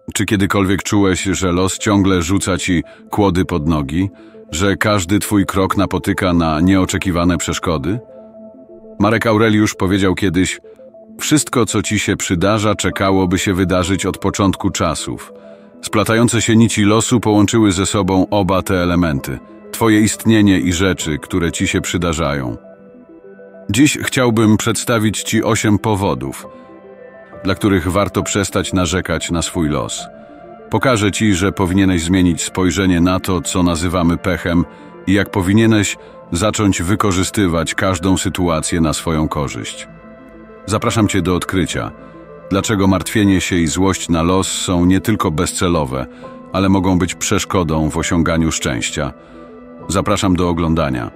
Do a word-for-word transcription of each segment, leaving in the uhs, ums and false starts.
Czy kiedykolwiek czułeś, że los ciągle rzuca ci kłody pod nogi, że każdy twój krok napotyka na nieoczekiwane przeszkody? Marek Aureliusz powiedział kiedyś: wszystko, co ci się przydarza, czekałoby się wydarzyć od początku czasów. Splatające się nici losu połączyły ze sobą oba te elementy, twoje istnienie i rzeczy, które ci się przydarzają. Dziś chciałbym przedstawić ci osiem powodów, dla których warto przestać narzekać na swój los. Pokażę ci, że powinieneś zmienić spojrzenie na to, co nazywamy pechem, i jak powinieneś zacząć wykorzystywać każdą sytuację na swoją korzyść. Zapraszam cię do odkrycia, dlaczego martwienie się i złość na los są nie tylko bezcelowe, ale mogą być przeszkodą w osiąganiu szczęścia. Zapraszam do oglądania.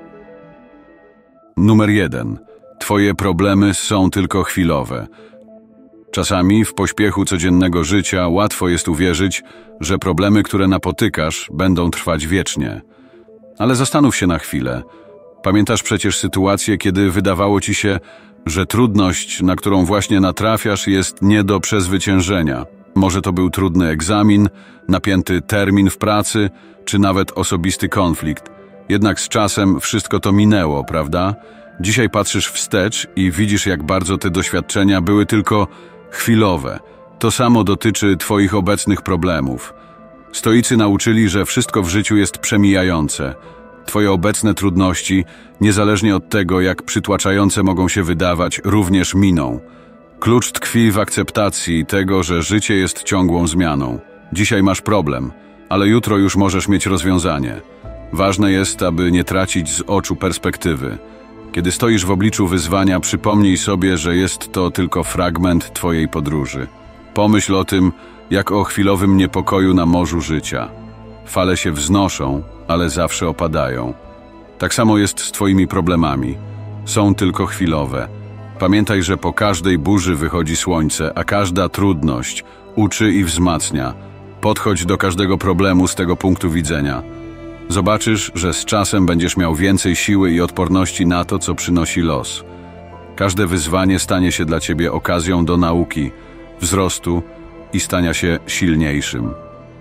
Numer jeden. Twoje problemy są tylko chwilowe. Czasami w pośpiechu codziennego życia łatwo jest uwierzyć, że problemy, które napotykasz, będą trwać wiecznie. Ale zastanów się na chwilę. Pamiętasz przecież sytuację, kiedy wydawało ci się, że trudność, na którą właśnie natrafiasz, jest nie do przezwyciężenia. Może to był trudny egzamin, napięty termin w pracy, czy nawet osobisty konflikt. Jednak z czasem wszystko to minęło, prawda? Dzisiaj patrzysz wstecz i widzisz, jak bardzo te doświadczenia były tylko chwilowe. To samo dotyczy twoich obecnych problemów. Stoicy nauczyli, że wszystko w życiu jest przemijające. Twoje obecne trudności, niezależnie od tego, jak przytłaczające mogą się wydawać, również miną. Klucz tkwi w akceptacji tego, że życie jest ciągłą zmianą. Dzisiaj masz problem, ale jutro już możesz mieć rozwiązanie. Ważne jest, aby nie tracić z oczu perspektywy. Kiedy stoisz w obliczu wyzwania, przypomnij sobie, że jest to tylko fragment twojej podróży. Pomyśl o tym, jak o chwilowym niepokoju na morzu życia. Fale się wznoszą, ale zawsze opadają. Tak samo jest z twoimi problemami. Są tylko chwilowe. Pamiętaj, że po każdej burzy wychodzi słońce, a każda trudność uczy i wzmacnia. Podchodź do każdego problemu z tego punktu widzenia. Zobaczysz, że z czasem będziesz miał więcej siły i odporności na to, co przynosi los. Każde wyzwanie stanie się dla ciebie okazją do nauki, wzrostu i stania się silniejszym.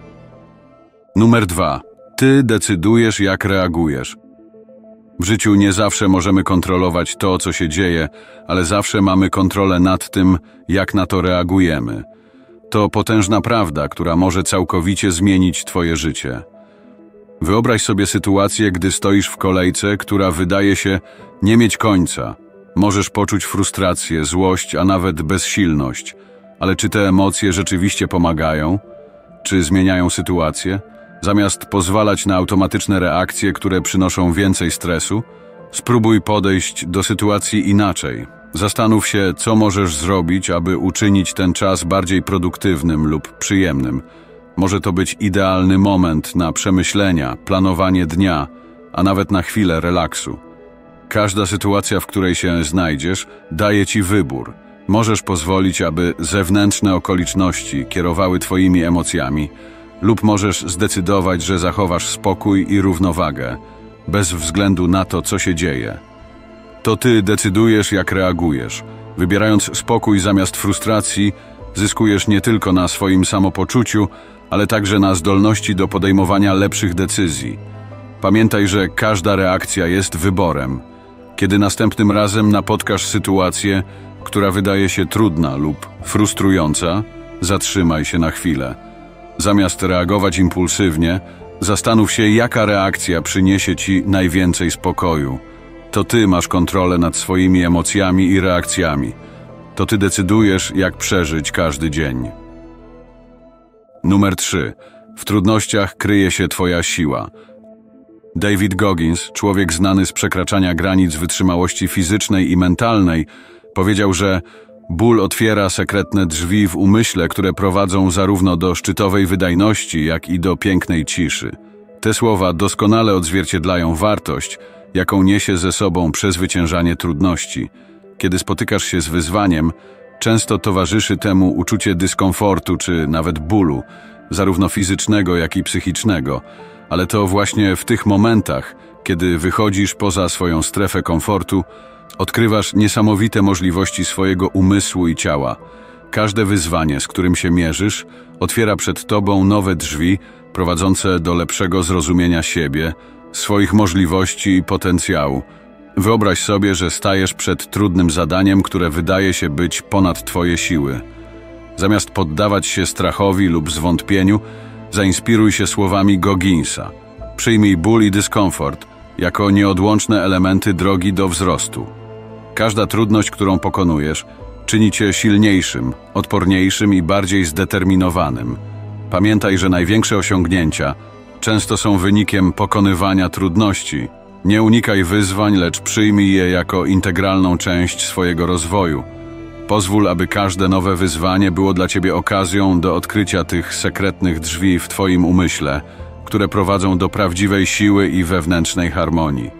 Numer dwa. Ty decydujesz, jak reagujesz. W życiu nie zawsze możemy kontrolować to, co się dzieje, ale zawsze mamy kontrolę nad tym, jak na to reagujemy. To potężna prawda, która może całkowicie zmienić twoje życie. Wyobraź sobie sytuację, gdy stoisz w kolejce, która wydaje się nie mieć końca. Możesz poczuć frustrację, złość, a nawet bezsilność. Ale czy te emocje rzeczywiście pomagają? Czy zmieniają sytuację? Zamiast pozwalać na automatyczne reakcje, które przynoszą więcej stresu, spróbuj podejść do sytuacji inaczej. Zastanów się, co możesz zrobić, aby uczynić ten czas bardziej produktywnym lub przyjemnym. Może to być idealny moment na przemyślenia, planowanie dnia, a nawet na chwilę relaksu. Każda sytuacja, w której się znajdziesz, daje ci wybór. Możesz pozwolić, aby zewnętrzne okoliczności kierowały twoimi emocjami, lub możesz zdecydować, że zachowasz spokój i równowagę, bez względu na to, co się dzieje. To ty decydujesz, jak reagujesz. Wybierając spokój zamiast frustracji, zyskujesz nie tylko na swoim samopoczuciu, ale także na zdolności do podejmowania lepszych decyzji. Pamiętaj, że każda reakcja jest wyborem. Kiedy następnym razem napotkasz sytuację, która wydaje się trudna lub frustrująca, zatrzymaj się na chwilę. Zamiast reagować impulsywnie, zastanów się, jaka reakcja przyniesie ci najwięcej spokoju. To ty masz kontrolę nad swoimi emocjami i reakcjami. To ty decydujesz, jak przeżyć każdy dzień. Numer trzy. W trudnościach kryje się twoja siła. David Goggins, człowiek znany z przekraczania granic wytrzymałości fizycznej i mentalnej, powiedział, że ból otwiera sekretne drzwi w umyśle, które prowadzą zarówno do szczytowej wydajności, jak i do pięknej ciszy. Te słowa doskonale odzwierciedlają wartość, jaką niesie ze sobą przezwyciężanie trudności. Kiedy spotykasz się z wyzwaniem, często towarzyszy temu uczucie dyskomfortu czy nawet bólu, zarówno fizycznego, jak i psychicznego, ale to właśnie w tych momentach, kiedy wychodzisz poza swoją strefę komfortu, odkrywasz niesamowite możliwości swojego umysłu i ciała. Każde wyzwanie, z którym się mierzysz, otwiera przed tobą nowe drzwi prowadzące do lepszego zrozumienia siebie, swoich możliwości i potencjału. Wyobraź sobie, że stajesz przed trudnym zadaniem, które wydaje się być ponad twoje siły. Zamiast poddawać się strachowi lub zwątpieniu, zainspiruj się słowami Gogginsa. Przyjmij ból i dyskomfort jako nieodłączne elementy drogi do wzrostu. Każda trudność, którą pokonujesz, czyni cię silniejszym, odporniejszym i bardziej zdeterminowanym. Pamiętaj, że największe osiągnięcia często są wynikiem pokonywania trudności. Nie unikaj wyzwań, lecz przyjmij je jako integralną część swojego rozwoju. Pozwól, aby każde nowe wyzwanie było dla ciebie okazją do odkrycia tych sekretnych drzwi w twoim umyśle, które prowadzą do prawdziwej siły i wewnętrznej harmonii.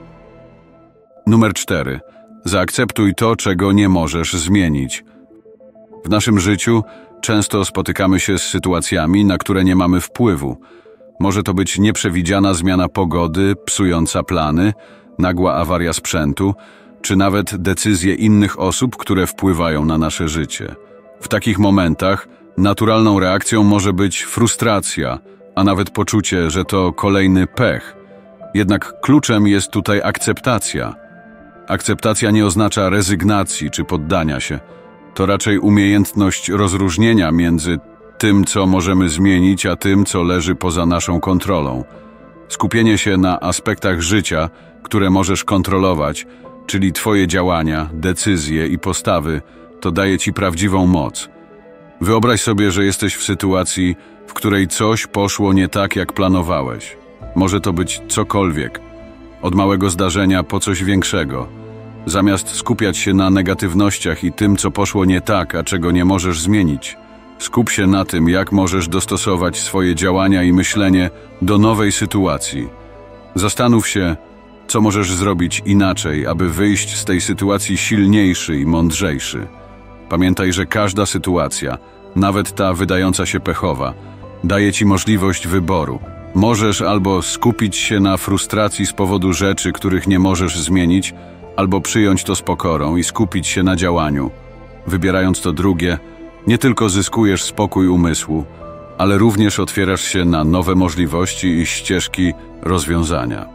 Numer cztery. Zaakceptuj to, czego nie możesz zmienić. W naszym życiu często spotykamy się z sytuacjami, na które nie mamy wpływu. Może to być nieprzewidziana zmiana pogody, psująca plany, nagła awaria sprzętu, czy nawet decyzje innych osób, które wpływają na nasze życie. W takich momentach naturalną reakcją może być frustracja, a nawet poczucie, że to kolejny pech. Jednak kluczem jest tutaj akceptacja. Akceptacja nie oznacza rezygnacji czy poddania się. To raczej umiejętność rozróżnienia między tym, co możemy zmienić, a tym, co leży poza naszą kontrolą. Skupienie się na aspektach życia, które możesz kontrolować, czyli twoje działania, decyzje i postawy, to daje ci prawdziwą moc. Wyobraź sobie, że jesteś w sytuacji, w której coś poszło nie tak, jak planowałeś. Może to być cokolwiek, od małego zdarzenia po coś większego. Zamiast skupiać się na negatywnościach i tym, co poszło nie tak, a czego nie możesz zmienić, skup się na tym, jak możesz dostosować swoje działania i myślenie do nowej sytuacji. Zastanów się, co możesz zrobić inaczej, aby wyjść z tej sytuacji silniejszy i mądrzejszy. Pamiętaj, że każda sytuacja, nawet ta wydająca się pechowa, daje ci możliwość wyboru. Możesz albo skupić się na frustracji z powodu rzeczy, których nie możesz zmienić, albo przyjąć to z pokorą i skupić się na działaniu. Wybierając to drugie, nie tylko zyskujesz spokój umysłu, ale również otwierasz się na nowe możliwości i ścieżki rozwiązania.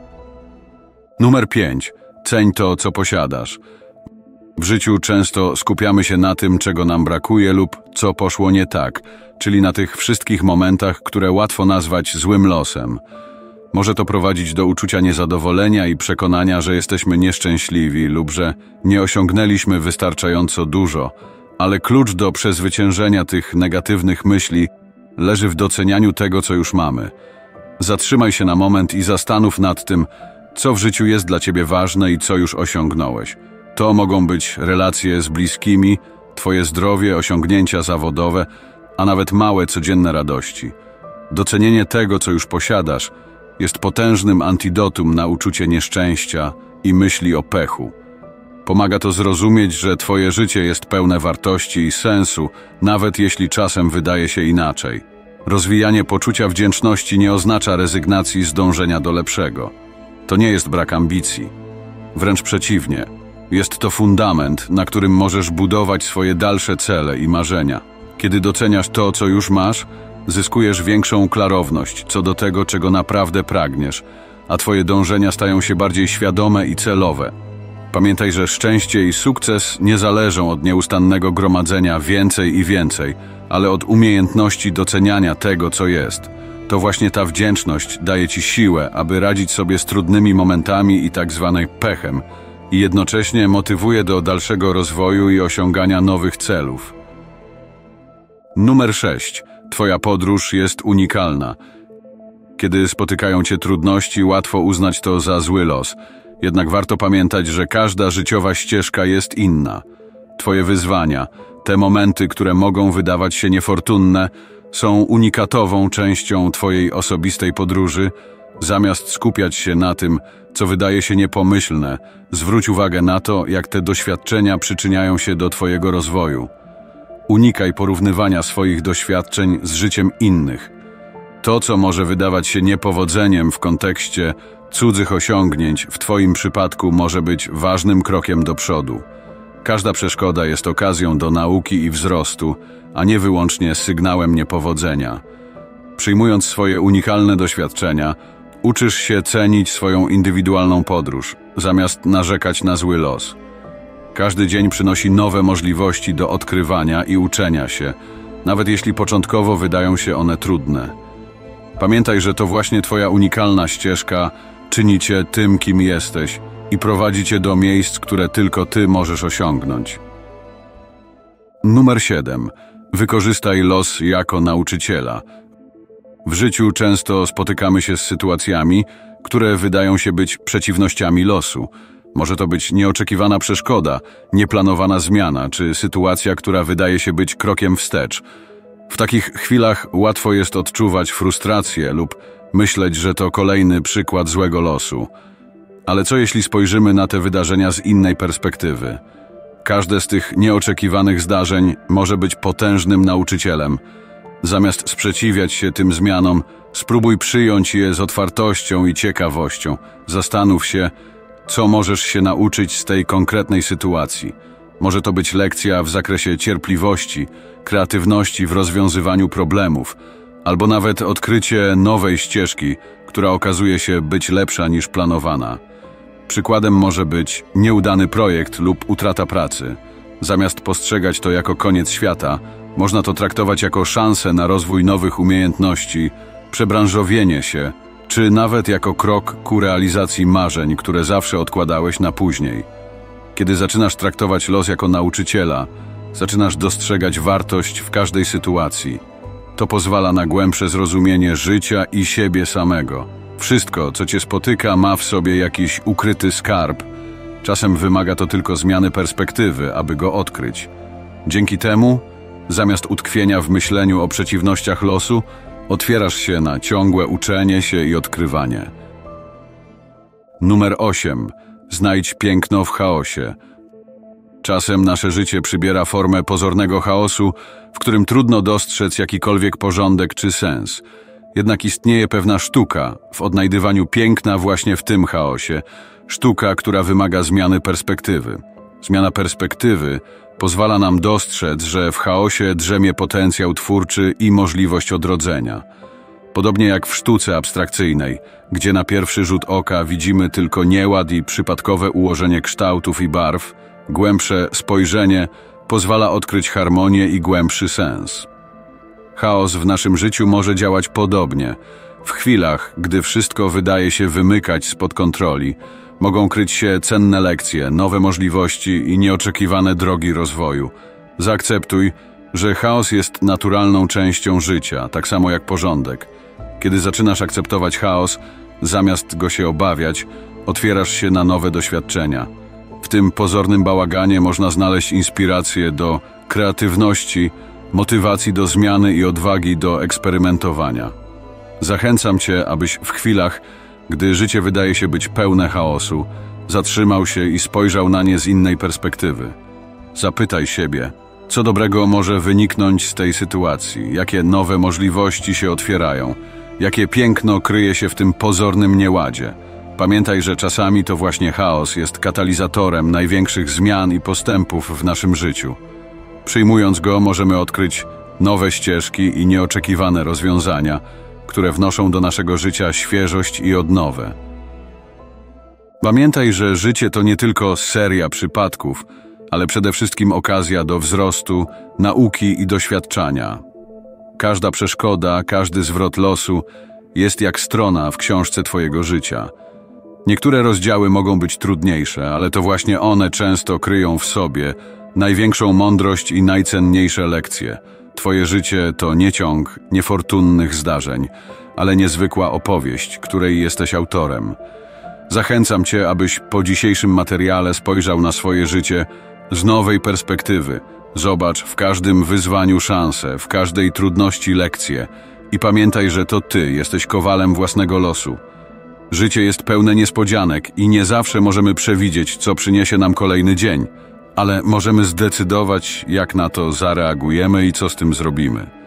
Numer pięć. Ceń to, co posiadasz. W życiu często skupiamy się na tym, czego nam brakuje lub co poszło nie tak, czyli na tych wszystkich momentach, które łatwo nazwać złym losem. Może to prowadzić do uczucia niezadowolenia i przekonania, że jesteśmy nieszczęśliwi lub że nie osiągnęliśmy wystarczająco dużo, ale klucz do przezwyciężenia tych negatywnych myśli leży w docenianiu tego, co już mamy. Zatrzymaj się na moment i zastanów nad tym, co w życiu jest dla ciebie ważne i co już osiągnąłeś. To mogą być relacje z bliskimi, twoje zdrowie, osiągnięcia zawodowe, a nawet małe, codzienne radości. Docenienie tego, co już posiadasz, jest potężnym antidotum na uczucie nieszczęścia i myśli o pechu. Pomaga to zrozumieć, że twoje życie jest pełne wartości i sensu, nawet jeśli czasem wydaje się inaczej. Rozwijanie poczucia wdzięczności nie oznacza rezygnacji z dążenia do lepszego. To nie jest brak ambicji. Wręcz przeciwnie. Jest to fundament, na którym możesz budować swoje dalsze cele i marzenia. Kiedy doceniasz to, co już masz, zyskujesz większą klarowność co do tego, czego naprawdę pragniesz, a twoje dążenia stają się bardziej świadome i celowe. Pamiętaj, że szczęście i sukces nie zależą od nieustannego gromadzenia więcej i więcej, ale od umiejętności doceniania tego, co jest. To właśnie ta wdzięczność daje ci siłę, aby radzić sobie z trudnymi momentami i tak zwanym pechem, i jednocześnie motywuje do dalszego rozwoju i osiągania nowych celów. Numer sześć. Twoja podróż jest unikalna. Kiedy spotykają cię trudności, łatwo uznać to za zły los. Jednak warto pamiętać, że każda życiowa ścieżka jest inna. Twoje wyzwania, te momenty, które mogą wydawać się niefortunne, są unikatową częścią twojej osobistej podróży. Zamiast skupiać się na tym, co wydaje się niepomyślne, zwróć uwagę na to, jak te doświadczenia przyczyniają się do twojego rozwoju. Unikaj porównywania swoich doświadczeń z życiem innych. To, co może wydawać się niepowodzeniem w kontekście cudzych osiągnięć, w twoim przypadku może być ważnym krokiem do przodu. Każda przeszkoda jest okazją do nauki i wzrostu, a nie wyłącznie sygnałem niepowodzenia. Przyjmując swoje unikalne doświadczenia, uczysz się cenić swoją indywidualną podróż, zamiast narzekać na zły los. Każdy dzień przynosi nowe możliwości do odkrywania i uczenia się, nawet jeśli początkowo wydają się one trudne. Pamiętaj, że to właśnie twoja unikalna ścieżka czyni cię tym, kim jesteś i prowadzi cię do miejsc, które tylko ty możesz osiągnąć. Numer siedem. Wykorzystaj los jako nauczyciela. W życiu często spotykamy się z sytuacjami, które wydają się być przeciwnościami losu. Może to być nieoczekiwana przeszkoda, nieplanowana zmiana, czy sytuacja, która wydaje się być krokiem wstecz. W takich chwilach łatwo jest odczuwać frustrację lub myśleć, że to kolejny przykład złego losu. Ale co jeśli spojrzymy na te wydarzenia z innej perspektywy? Każde z tych nieoczekiwanych zdarzeń może być potężnym nauczycielem. Zamiast sprzeciwiać się tym zmianom, spróbuj przyjąć je z otwartością i ciekawością. Zastanów się, co możesz się nauczyć z tej konkretnej sytuacji. Może to być lekcja w zakresie cierpliwości, kreatywności w rozwiązywaniu problemów, albo nawet odkrycie nowej ścieżki, która okazuje się być lepsza niż planowana. Przykładem może być nieudany projekt lub utrata pracy. Zamiast postrzegać to jako koniec świata, można to traktować jako szansę na rozwój nowych umiejętności, przebranżowienie się, czy nawet jako krok ku realizacji marzeń, które zawsze odkładałeś na później. Kiedy zaczynasz traktować los jako nauczyciela, zaczynasz dostrzegać wartość w każdej sytuacji. To pozwala na głębsze zrozumienie życia i siebie samego. Wszystko, co cię spotyka, ma w sobie jakiś ukryty skarb. Czasem wymaga to tylko zmiany perspektywy, aby go odkryć. Dzięki temu, zamiast utkwienia w myśleniu o przeciwnościach losu, otwierasz się na ciągłe uczenie się i odkrywanie. Numer osiem. Znajdź piękno w chaosie. Czasem nasze życie przybiera formę pozornego chaosu, w którym trudno dostrzec jakikolwiek porządek czy sens. Jednak istnieje pewna sztuka w odnajdywaniu piękna właśnie w tym chaosie. Sztuka, która wymaga zmiany perspektywy. Zmiana perspektywy pozwala nam dostrzec, że w chaosie drzemie potencjał twórczy i możliwość odrodzenia. Podobnie jak w sztuce abstrakcyjnej, gdzie na pierwszy rzut oka widzimy tylko nieład i przypadkowe ułożenie kształtów i barw, głębsze spojrzenie pozwala odkryć harmonię i głębszy sens. Chaos w naszym życiu może działać podobnie. W chwilach, gdy wszystko wydaje się wymykać spod kontroli, mogą kryć się cenne lekcje, nowe możliwości i nieoczekiwane drogi rozwoju. Zaakceptuj, że chaos jest naturalną częścią życia, tak samo jak porządek. Kiedy zaczynasz akceptować chaos, zamiast go się obawiać, otwierasz się na nowe doświadczenia. W tym pozornym bałaganie można znaleźć inspirację do kreatywności, motywacji do zmiany i odwagi do eksperymentowania. Zachęcam cię, abyś w chwilach, gdy życie wydaje się być pełne chaosu, zatrzymał się i spojrzał na nie z innej perspektywy. Zapytaj siebie, co dobrego może wyniknąć z tej sytuacji, jakie nowe możliwości się otwierają, jakie piękno kryje się w tym pozornym nieładzie. Pamiętaj, że czasami to właśnie chaos jest katalizatorem największych zmian i postępów w naszym życiu. Przyjmując go, możemy odkryć nowe ścieżki i nieoczekiwane rozwiązania, które wnoszą do naszego życia świeżość i odnowę. Pamiętaj, że życie to nie tylko seria przypadków, ale przede wszystkim okazja do wzrostu, nauki i doświadczania. Każda przeszkoda, każdy zwrot losu jest jak strona w książce twojego życia. Niektóre rozdziały mogą być trudniejsze, ale to właśnie one często kryją w sobie największą mądrość i najcenniejsze lekcje. Twoje życie to nie ciąg niefortunnych zdarzeń, ale niezwykła opowieść, której jesteś autorem. Zachęcam cię, abyś po dzisiejszym materiale spojrzał na swoje życie z nowej perspektywy. Zobacz w każdym wyzwaniu szansę, w każdej trudności lekcję i pamiętaj, że to ty jesteś kowalem własnego losu. Życie jest pełne niespodzianek i nie zawsze możemy przewidzieć, co przyniesie nam kolejny dzień, ale możemy zdecydować, jak na to zareagujemy i co z tym zrobimy.